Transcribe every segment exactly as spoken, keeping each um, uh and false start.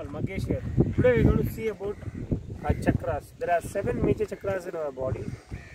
all, Magesh here. Today we are going to see about uh, chakras. There are seven major chakras in our body,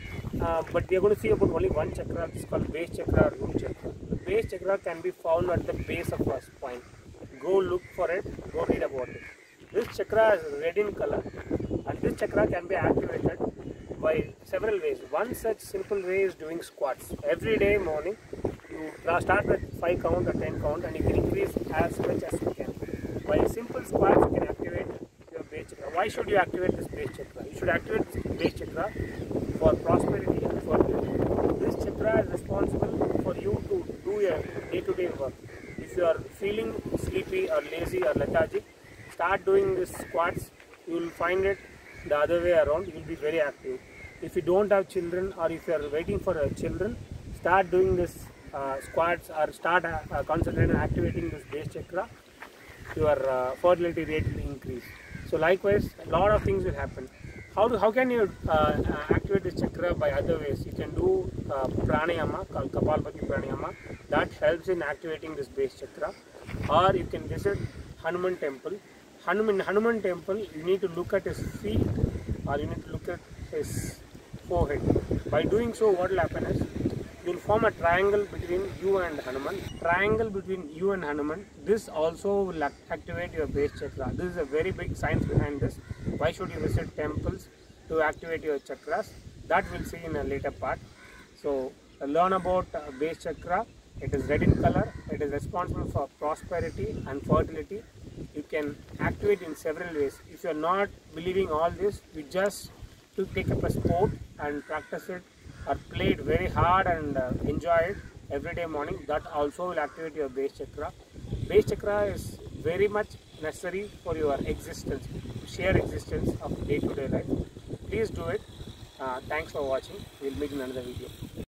uh, but we are going to see about only one chakra. It's called base chakra or root chakra. The base chakra can be found at the base of our spine. Go look for it, go read about it. This chakra is red in color, and this chakra can be activated by several ways. One such simple way is doing squats. Every day morning, you start with five count or ten count, and you can increase as much as you can. By simple squats, you can activate your base chakra. Why should you activate this base chakra? You should activate this base chakra for prosperity and for health. This chakra is responsible for you to do your day-to-day work. If you are feeling sleepy or lazy or lethargic, start doing this squats. You will find it the other way around. You will be very active. If you don't have children, or if you are waiting for uh, children, start doing this uh, squats or start uh, uh, concentrating on activating this base chakra. Your uh, fertility rate will increase. So likewise, a lot of things will happen. How, do, how can you uh, uh, activate this chakra? By other ways. You can do uh, pranayama called Kapalabhati pranayama. That helps in activating this base chakra. Or you can visit Hanuman temple. Hanuman, Hanuman temple, you need to look at his feet, or you need to look at his forehead. By doing so, what will happen is, you will form a triangle between you and Hanuman. Triangle between you and Hanuman. This also will activate your base chakra. This is a very big science behind this. Why should you visit temples to activate your chakras? That we'll see in a later part. So uh, learn about uh, base chakra. It is red in color. It is responsible for prosperity and fertility. You can activate in several ways. If you are not believing all this, you just to take up a sport and practice it, or play it very hard and uh, enjoy it every day morning. That also will activate your base chakra. Base chakra is very much necessary for your existence, sheer existence of day-to-day life. Please do it. Uh, thanks for watching. We'll meet in another video.